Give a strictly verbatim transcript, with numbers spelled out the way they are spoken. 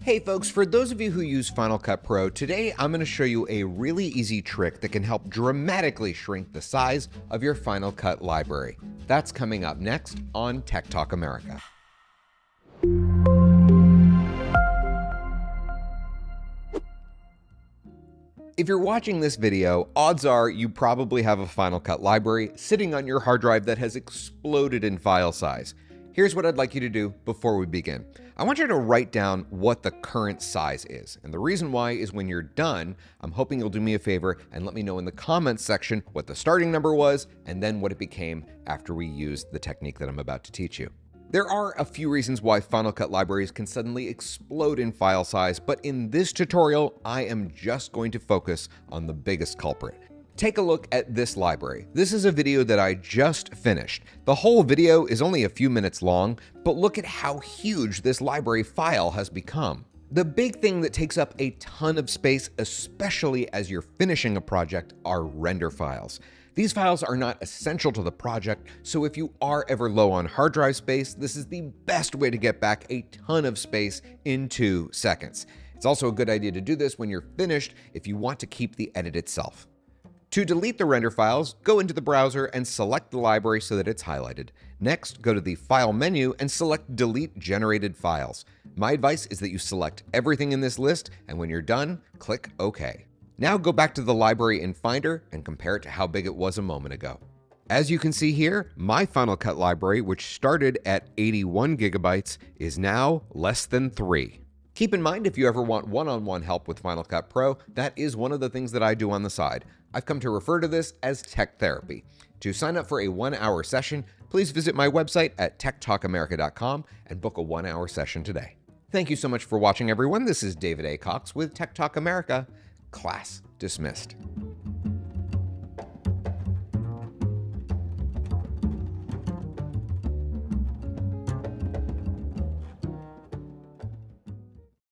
Hey folks, for those of you who use Final Cut Pro, today I'm going to show you a really easy trick that can help dramatically shrink the size of your Final Cut library. That's coming up next on Tech Talk America. If you're watching this video, odds are you probably have a Final Cut library sitting on your hard drive that has exploded in file size. Here's what I'd like you to do before we begin. I want you to write down what the current size is. And the reason why is when you're done, I'm hoping you'll do me a favor and let me know in the comments section what the starting number was and then what it became after we used the technique that I'm about to teach you. There are a few reasons why Final Cut libraries can suddenly explode in file size, but in this tutorial, I am just going to focus on the biggest culprit. Take a look at this library. This is a video that I just finished. The whole video is only a few minutes long, but look at how huge this library file has become. The big thing that takes up a ton of space, especially as you're finishing a project, are render files. These files are not essential to the project, so if you are ever low on hard drive space, this is the best way to get back a ton of space in two seconds. It's also a good idea to do this when you're finished if you want to keep the edit itself. To delete the render files, go into the browser and select the library so that it's highlighted. Next, go to the File menu and select Delete Generated Files. My advice is that you select everything in this list, and when you're done, click OK. Now go back to the library in Finder and compare it to how big it was a moment ago. As you can see here, my Final Cut library, which started at eighty-one gigabytes, is now less than three. Keep in mind, if you ever want one-on-one help with Final Cut Pro, that is one of the things that I do on the side. I've come to refer to this as tech therapy. To sign up for a one-hour session, please visit my website at tech talk america dot com and book a one-hour session today. Thank you so much for watching, everyone. This is David A. Cox with Tech Talk America. Class dismissed.